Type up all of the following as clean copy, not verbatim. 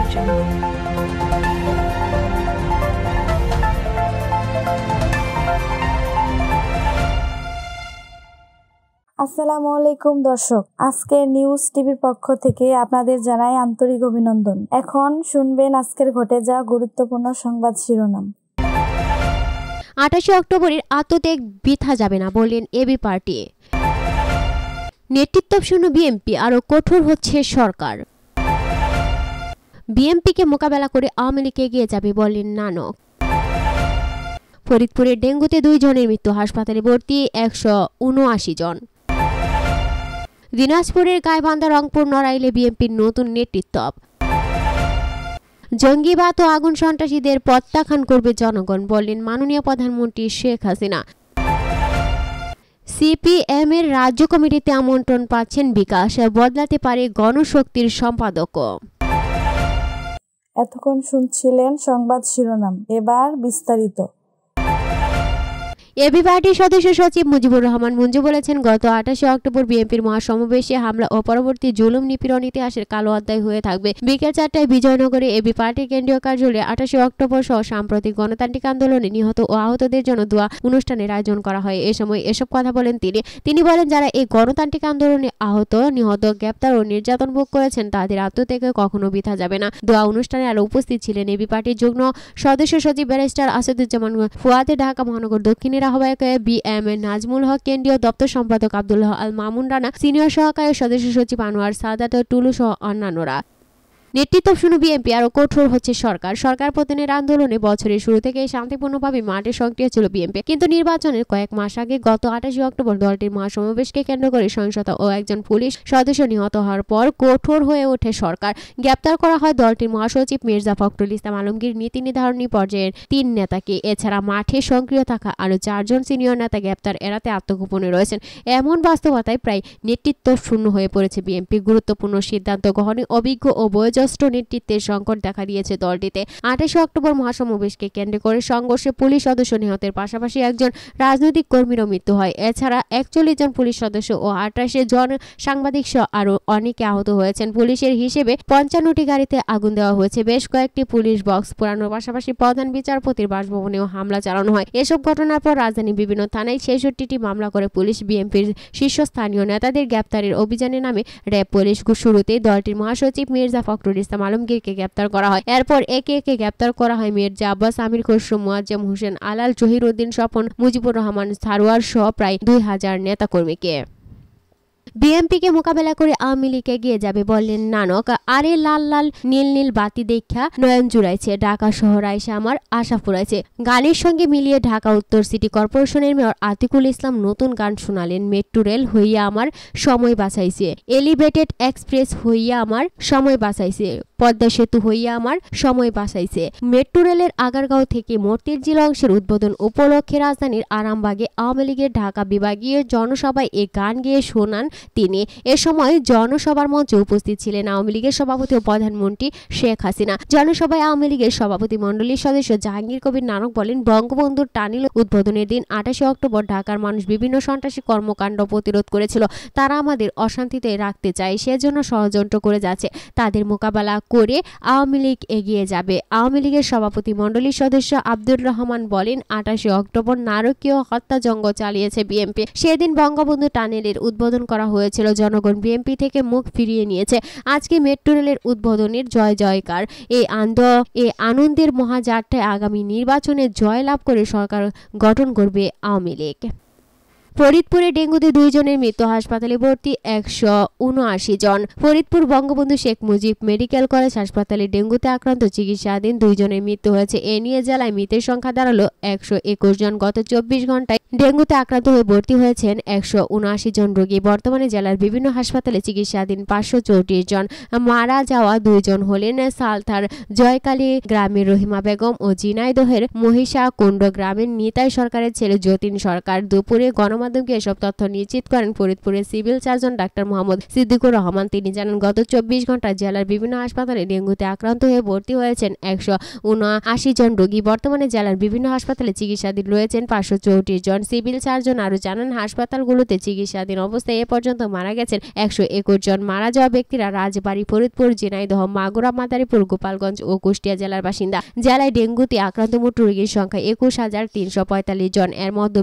আসসালামু আলাইকুম দর্শক, আজকে নিউজ টিভির পক্ষ থেকে আপনাদের জানাই আন্তরিক অভিনন্দন। এখন শুনবেন আজকের ঘটে যাওয়া গুরুত্বপূর্ণ সংবাদ শিরোনাম। 28 অক্টোবরের আত্মত্যাগ বৃথা যাবে না বললেন এবি পার্টি। নেতৃত্বশূন্য বিএনপি আরও কঠোর হচ্ছে সরকার। বিএনপিকে মোকাবেলা করে আওয়ামী লীগ এগিয়ে যাবে বললেন নানক। ফরিদপুরে ডেঙ্গুতে 2 জনের মৃত্যু, হাসপাতালে ভর্তি 179 জন। দিনাজপুরের গাইবান্ধা, রংপুর, নড়াইলে বিএনপির নতুন নেতৃত্ব। জঙ্গিবাদ ও আগুন সন্ত্রাসীদের প্রত্যাখ্যান করবে জনগণ বললেন মাননীয় প্রধানমন্ত্রী শেখ হাসিনা। সিপিএম এর রাজ্য কমিটিতে আমন্ত্রণ পাচ্ছেন বিকাশ, বদলাতে পারে গণশক্তির সম্পাদক। এতক্ষণ শুনছিলেন সংবাদ শিরোনাম, এবার বিস্তারিত। এবি পার্টির সদস্য সচিব মুজিবুর রহমান মঞ্জু বলেছেন, গত 28 অক্টোবর বিএনপির মহাসমাবেশে হামলা ও পরবর্তী জুলুম নিপীড়ন ইতিহাসের কালো অধ্যায় হয়ে থাকবে। বিকেল 4টায় বিজয়নগরে এবি পার্টির কেন্দ্রীয় কার্যালয়ে 28 অক্টোবর সহ সাম্প্রতিক গণতান্ত্রিক আন্দোলনে নিহত ও আহতদের জন্য দোয়া অনুষ্ঠানের আয়োজন করা হয়। এ সময় এসব কথা বলেন তিনি বলেন, যারা এই গণতান্ত্রিক আন্দোলনে আহত, নিহত, গ্রেপ্তার ও নির্যাতন ভোগ করেছেন তাদের আত্মত্যাগে কখনো বৃথা যাবে না। দোয়া অনুষ্ঠানে আরও উপস্থিত ছিলেন এবি পার্টির যুগ্ম সদস্য সচিব ব্যারিস্টার আসাদুজ্জামান ফুয়াদে, ঢাকা মহানগর দক্ষিণের আহ্বায়ক বিএম নাজমুল হক, কেন্দ্রীয় দপ্তর সম্পাদক আব্দুল্লাহ আল মামুন রানা, সিনিয়র সহকারী সদস্য সচিব আনোয়ার সাদাত টুলু সহ অন্যান্যরা। নেতৃত্বশূন্য বিএনপি আরও কঠোর হচ্ছে সরকার পতনের আন্দোলনে বছরের শুরু থেকেই শান্তিপূর্ণভাবে মাঠে সক্রিয় ছিল বিএনপি, কিন্তু নির্বাচনের কয়েক মাস আগে গত 28 অক্টোবর দলটির মহাসমাবেশকে কেন্দ্র করে সহিংসতা ও একজন পুলিশ সদস্য নিহত হওয়ার পর কঠোর হয়ে ওঠে সরকার। গ্রেপ্তার করা হয় দলটির মহাসচিব মির্জা ফখরুল ইসলাম আলমগীর, নীতি নির্ধারণী পর্যায়ের 3 নেতাকে। এছাড়া মাঠে সক্রিয় থাকা আরও 4 জন সিনিয়র নেতা গ্রেপ্তার এড়াতে আত্মগোপনে রয়েছেন। এমন বাস্তবতায় প্রায় নেতৃত্ব শূন্য হয়ে পড়েছে বিএনপি। গুরুত্বপূর্ণ সিদ্ধান্ত গ্রহণে অভিজ্ঞ ও বয়োজ্যেষ্ঠ নেতৃত্বের সংকট দেখা দিয়েছে দলটিতে। 28 অক্টোবর মহাসমাবেশকে কেন্দ্র করে সংঘর্ষে পুলিশ সদস্য নিহতের পাশাপাশি একজন রাজনৈতিক কর্মীরও মৃত্যু হয়। এছাড়া 41 জন পুলিশ সদস্য ও 28 জন সাংবাদিক সহ আরও অনেকে আহত হয়েছেন। পুলিশের হিসেবে 55টি গাড়িতে আগুন দেওয়া হয়েছে, বেশ কয়েকটি পুলিশ বক্স পোড়ানোর পাশাপাশি প্রধান বিচারপতির বাসভবনেও হামলা চালানো হয়। এসব ঘটনার পর রাজধানীর বিভিন্ন থানায় 66টি মামলা করে পুলিশ। বিএনপির শীর্ষস্থানীয় নেতাদের গ্রেপ্তারের অভিযানের নামে র্যাব পুলিশ শুরুতেই দলটির মহাসচিব মির্জা ফখরুল ইসলাম আলমগীরকে গ্রেপ্তার করা হয়। এরপর একে একে গ্রেপ্তার করা হয় মির্জা আব্বাস, আমির খসরু, মুয়াজ্জেম হোসেন আলাল, জহিরুদ্দিন স্বপন, মুজিবুর রহমান সারোয়ার সহ প্রায় 2000 নেতাকর্মীকে। বিএনপিকে মোকাবেলা করে আওয়ামী লীগ এগিয়ে যাবে বললেন নানক। আরে লাল লাল নীল নীল বাতি দেখা নয়ন জুড়াইছে, ঢাকা শহর আইসা আমার আশা ফুরাইছে। গানের সঙ্গে মিলিয়ে ঢাকা উত্তর সিটি কর্পোরেশনের মেয়র আতিকুল ইসলাম নতুন গান শোনালেন। মেট্রো রেল হইয়া আমার সময় বাঁচাইছে, এলিভেটেড এক্সপ্রেস হইয়া আমার সময় বাঁচাইছে, পদ্মা সেতু হইয়া আমার সময় বাঁচাইছে। মেট্রো রেলের আগারগাঁও থেকে মতিঝিল অংশের উদ্বোধন উপলক্ষে রাজধানীর আরামবাগে আওয়ামী লীগের ঢাকা বিভাগীয় জনসভায় এ গান গেয়ে শোনান তিনি। এ সময় জনসভার মঞ্চে উপস্থিত ছিলেন আওয়ামী লীগের সভাপতি ও প্রধানমন্ত্রী শেখ হাসিনা। জনসভায় আওয়ামী লীগের সভাপতি মণ্ডলীর সদস্য জাহাঙ্গীর কবির নানক বলেন, বঙ্গবন্ধুর টানেল উদ্বোধনের দিন 28 অক্টোবর ঢাকার মানুষ বিভিন্ন সন্ত্রাসী কর্মকাণ্ড প্রতিরোধ করেছিল। তারা আমাদের অশান্তিতে রাখতে চায়, সেজন্য ষড়যন্ত্র করে যাচ্ছে। তাদের মোকাবেলা করে আওয়ামী লীগ এগিয়ে যাবে। আওয়ামী লীগের সভাপতি মণ্ডলীর সদস্য আব্দুর রহমান বলেন, 28 অক্টোবর নারকীয় হত্যাযজ্ঞ চালিয়েছে বিএনপি। সেদিন বঙ্গবন্ধু টানেলের উদ্বোধন করা হয়েছিল। জনগণ বিএনপি থেকে মুখ ফিরিয়ে নিয়েছে। আজকে মেট্রো রেলের উদ্বোধনের জয় জয়কার। এই আনন্দের মহাযাত্রায় আগামী নির্বাচনে জয় লাভ করে সরকার গঠন করবে আওয়ামী লীগ। ফরিদপুরে ডেঙ্গুতে 2 জনের মৃত্যু, হাসপাতালে ভর্তি 179 জন। ফরিদপুর বঙ্গবন্ধু শেখ মুজিব মেডিকেল কলেজ হাসপাতালে ডেঙ্গুতে আক্রান্ত চিকিৎসাধীন 2 জনের মৃত্যু হয়েছে। এ নিয়ে জেলায় মৃতের সংখ্যা দাঁড়ালো 121 জন। গত 24 ঘন্টায় ডেঙ্গুতে আক্রান্ত হয়ে ভর্তি হয়েছেন 179 জন রোগী। বর্তমানে জেলার বিভিন্ন হাসপাতালে চিকিৎসাধীন 534 জন। মারা যাওয়া 2 জন হলেন সালথার জয়কালী গ্রামের রহিমা বেগম ও ঝিনাইদহের মহিষাকুণ্ড গ্রামের নিতাই সরকারের ছেলে যতীন সরকার। দুপুরে গণ গণমাধ্যমকে এসব তথ্য নিশ্চিত করেন ফরিদপুরের civil surgeon doctor Mohammad Siddiqur Rahman. তিনি জানান, গত 24 ঘন্টায় জেলার বিভিন্ন হাসপাতালে ডেঙ্গুতে আক্রান্ত হয়ে ভর্তি হয়েছেন 179 জন রোগী। বর্তমানে জেলার বিভিন্ন হাসপাতালে চিকিৎসাধীন রয়েছেন 534 জন। সিভিল সার্জন আরও জানান, হাসপাতালগুলোতে চিকিৎসাধীন অবস্থায় এ পর্যন্ত মারা গেছেন 121 জন। মারা যাওয়া ব্যক্তিরা রাজবাড়ী, ফরিদপুর, ঝিনাইদহ, মাগুরা, মাদারীপুর, গোপালগঞ্জ ও কুষ্টিয়া জেলার বাসিন্দা। জেলায় ডেঙ্গুতে আক্রান্ত মোট রোগীর সংখ্যা 21,345 জন। এর মধ্যে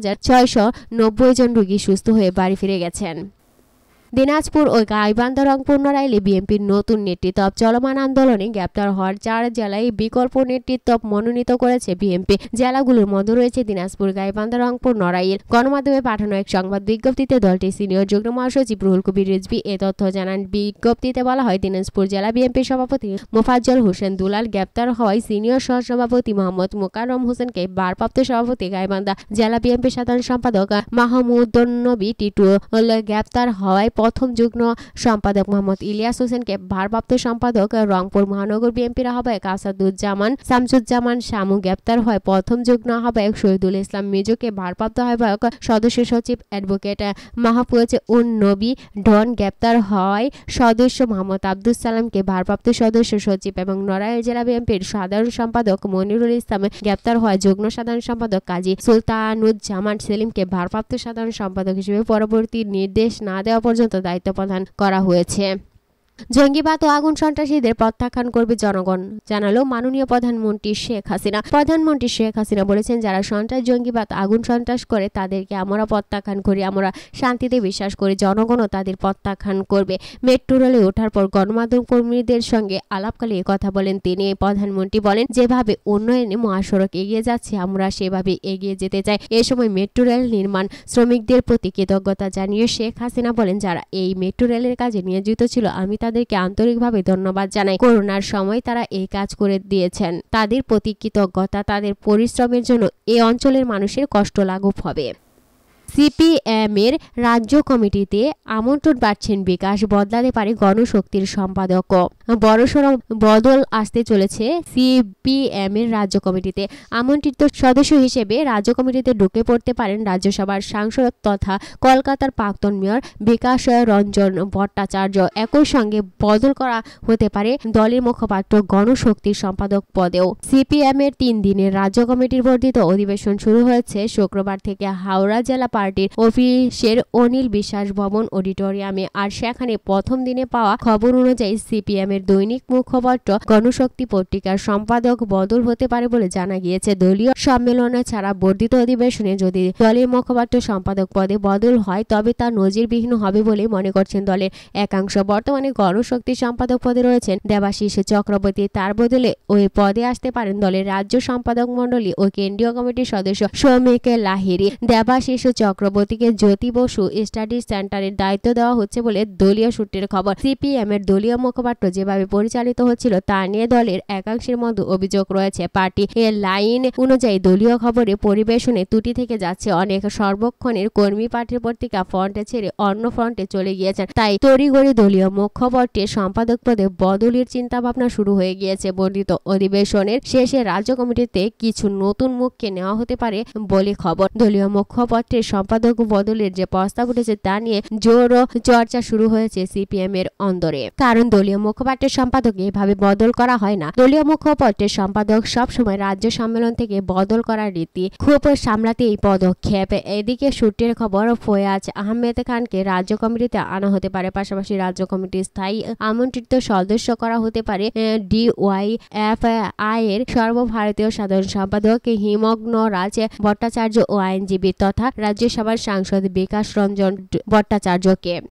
20,690 জন রোগী সুস্থ হয়ে বাড়ি ফিরে গেছেন। দিনাজপুর ও গাইবান্ধা, রংপুর, নড়াইলে বিএনপির নতুন নেতৃত্ব। চলমান আন্দোলনে গ্রেপ্তার হওয়ার 4 জেলায় বিকল্প নেতৃত্ব মনোনীত করেছে বিএনপি। জেলাগুলোর মধ্যে রয়েছে দিনাজপুর, গাইবান্ধা, রংপুর, নড়াইল। গণমাধ্যমে পাঠানো এক সংবাদ বিজ্ঞপ্তিতে দলটির সিনিয়র যুগ্ম মহাসচিব রুহুল কবির রিজভী এ তথ্য জানান। বিজ্ঞপ্তিতে বলা হয়, দিনাজপুর জেলা বিএনপির সভাপতি মোফাজ্জল হোসেন দুলাল গ্রেপ্তার হওয়ায় সিনিয়র সহসভাপতি মোহাম্মদ মোকাররম হোসেনকে ভারপ্রাপ্ত সভাপতি, গাইবান্ধা জেলা বিএনপির সাধারণ সম্পাদক মাহমুদুন্নবী টিটু গ্রেপ্তার হওয়ায় প্রথম যুগ্ম সম্পাদক মোহাম্মদ ইলিয়াস হোসেনকে ভারপ্রাপ্ত সম্পাদক, রংপুর মহানগর বিএনপির আহ্বায়ক আসাদুজ্জামান শামসুজ্জামান শামু গ্রেপ্তার হয় প্রথম যুগ্ম আহ্বায়ক শহীদুল ইসলাম মিজুকে ভারপ্রাপ্ত আহ্বায়ক সদস্য সচিব অ্যাডভোকেট মাহফুজ উন নবী ডন গ্রেপ্তার হয় সদস্য মোহাম্মদ আব্দুল সালামকে ভারপ্রাপ্ত সদস্য সচিব এবং নড়াইল জেলা বিএনপির সাধারণ সম্পাদক মনিরুল ইসলাম গ্রেপ্তার হয় যুগ্ম সাধারণ সম্পাদক কাজী সুলতানুজ্জামান সেলিমকে ভারপ্রাপ্ত সাধারণ সম্পাদক হিসেবে পরবর্তী নির্দেশ না দেওয়া পর্যন্ত দায়িত্ব প্রদান করা হয়েছে। জঙ্গিবাদ ও আগুন সন্ত্রাসীদের প্রত্যাখ্যান করবে জনগণ, জানালো মাননীয় প্রধানমন্ত্রী শেখ হাসিনা। প্রধানমন্ত্রী শেখ হাসিনা বলেছেন, যারা সন্ত্রাস, জঙ্গিবাদ, আগুন সন্ত্রাস করে তাদেরকে আমরা প্রত্যাখ্যান করি। আমরা শান্তিতে বিশ্বাস করি, জনগণও তাদের প্রত্যাখ্যান করবে। মেট্রো রেলে ওঠার পর গণমাধ্যম কর্মীদের সঙ্গে আলাপকালে কথা বলেন তিনি। প্রধানমন্ত্রী বলেন, যেভাবে উন্নয়নে মহাসড়ক এগিয়ে যাচ্ছে আমরা সেভাবে এগিয়ে যেতে চাই। এ সময় মেট্রো রেল নির্মাণ শ্রমিকদের প্রতি কৃতজ্ঞতা জানিয়ে শেখ হাসিনা বলেন, যারা এই মেট্রো রেলের কাজে নিয়োজিত ছিল আমি তাদেরকে আন্তরিকভাবে ধন্যবাদ জানাই। করোনার সময় তারা এই কাজ করে দিয়েছেন। তাদের প্রতি কৃতজ্ঞতা। তাদের পরিশ্রমের জন্য এই অঞ্চলের মানুষের কষ্ট লাঘব হবে। সিপিএমের রাজ্য কমিটিতে আমন্ত্রণ পাচ্ছেন বিকাশ, বদলাতে পারে গণশক্তির সম্পাদক। বড়সড় বদল আসতে চলেছে সিপিএমের রাজ্য কমিটিতে। আমন্ত্রিত সদস্য হিসেবে রাজ্য কমিটিতে ঢুকে পড়তে পারেন রাজ্যসভার সাংসদ তথা কলকাতার প্রাক্তন মেয়র বিকাশ রঞ্জন ভট্টাচার্য। একই সঙ্গে বদল করা হতে পারে দলের মুখপাত্র গণশক্তির সম্পাদক পদেও। সিপিএমের 3 দিনের রাজ্য কমিটির বর্ধিত অধিবেশন শুরু হয়েছে শুক্রবার থেকে হাওড়া জেলা পার্টির অফিসের অনিল বিশ্বাস ভবন অডিটোরিয়ামে। আর সেখানে প্রথম দিনে পাওয়া খবর অনুযায়ী সিপিএমের দৈনিক মুখপাত্র গণশক্তি পত্রিকার সম্পাদক বদল হতে পারে বলে জানা গিয়েছে। দলীয় সম্মেলনে ছাড়া বর্ধিত অধিবেশনে যদি দলের মুখপাত্র সম্পাদক পদে বদল হয় তবে তা নজিরবিহীন হবে বলে মনে করছেন দলের একাংশ। বর্তমানে গণশক্তি সম্পাদক পদে রয়েছেন দেবাশিস চক্রবর্তী। তার বদলে ওই পদে আসতে পারেন দলের রাজ্য সম্পাদক মণ্ডলী ও কেন্দ্রীয় কমিটির সদস্য শ্রমিক লাহিড়ী। দেবাশিস চক্রবর্তীকে জ্যোতি বসু স্টাডি সেন্টারের দায়িত্ব দেওয়া হচ্ছে বলে দলীয় সূত্রের খবর। সিপিএমের দলীয় মুখপাত্র যেভাবে পরিচালিত হচ্ছিল তা নিয়ে দলের একাংশের মধ্যে অভিযোগ রয়েছে। পার্টি এর লাইন অনুযায়ী দলীয় খবরে পরিবেশনে ত্রুটি থেকে যাচ্ছে। অনেক সর্বক্ষণের কর্মী পার্টির পত্রিকা ফ্রন্টে ছেড়ে অন্য ফ্রন্টে চলে গিয়েছেন। তাই তড়িঘড়ি দলীয় মুখপাত্রের সম্পাদক পদে বদলির চিন্তাভাবনা শুরু হয়ে গিয়েছে। বর্ধিত অধিবেশনের শেষে রাজ্য কমিটিতে কিছু নতুন মুখকে নেওয়া হতে পারে বলে খবর। দলীয় মুখপাত্রের সম্পাদক বদলের যে প্রস্তাব উঠেছে তা নিয়ে জোর চর্চা শুরু হয়েছে সিপিএম এর অন্দরে। কারণ দলীয় মুখপাত্রের সম্পাদক এভাবে বদল করা হয় না। দলীয় মুখপাত্রের সম্পাদক সবসময় রাজ্য সম্মেলন থেকে বদল করার রীতি। খুব সামলাতে এই পদক্ষেপ। এদিকে সূত্রের খবর, ফয়াজ আহমেদ খানকে রাজ্য কমিটিতে আনা হতে পারে। পাশাপাশি রাজ্য কমিটির স্থায়ী আমন্ত্রিত সদস্য করা হতে পারে ডিওয়াইএফআই এর সর্বভারতীয় সাধারণ সম্পাদক হিমগ্ন রাজ ভট্টাচার্য ও আইনজীবী তথা রাজ্যসভার সাংসদ বিকাশ রঞ্জন ভট্টাচার্যকে।